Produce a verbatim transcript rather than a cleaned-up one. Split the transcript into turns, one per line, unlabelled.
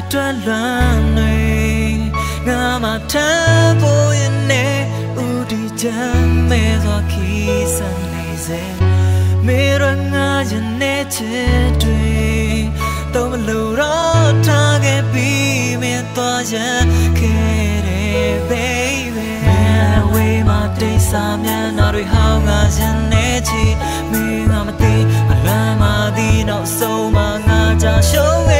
တွက်လွမ်းနေငါမှထမ်းဖို့ရနေဦးဒီချမ်းမဲစွာခီးစံနေစေမေရငါရနေချစ်တွေတော့မလို့တော့ထားခဲ့ပြီးမင်းသွားရခဲ့တယ် baby ဝေးမတိတ်စာမျက်နှာတွေဟောင်းငါရနေချီမင်းငါမသိမလွမ်းမသည်နောက်ဆုံးမှငါကြရှုံး